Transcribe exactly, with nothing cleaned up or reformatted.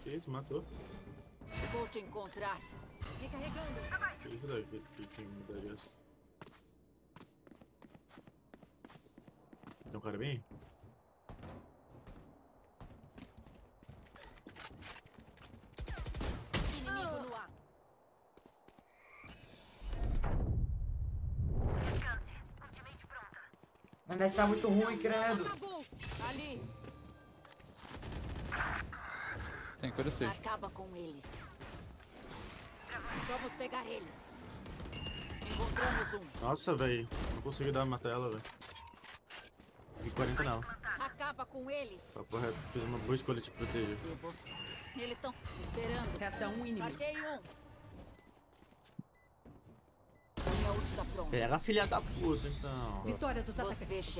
Que isso, matou. Vou te encontrar. Recarregando. Que isso daqui, que tem muita isso. Tem um cara bem? Inimigo no ar. Descanse. Ultimate pronta. A net tá muito ruim, credo. Acabou. Ali. Tem cura seis. Acaba com eles. Vamos pegar eles. Encontramos um. Nossa, velho. Não consegui dar uma tela, velho. E quarenta nela. Acaba com eles. Papo reto, fiz uma boa escolha de proteger. Eu vou... Eles estão esperando. Resta um inimigo. Marquei um. Minha ult tá pronta. Pega a filha da puta, então. Vitória dos Você atacantes.